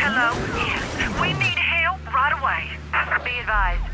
Hello? Yes. We need help right away. Be advised,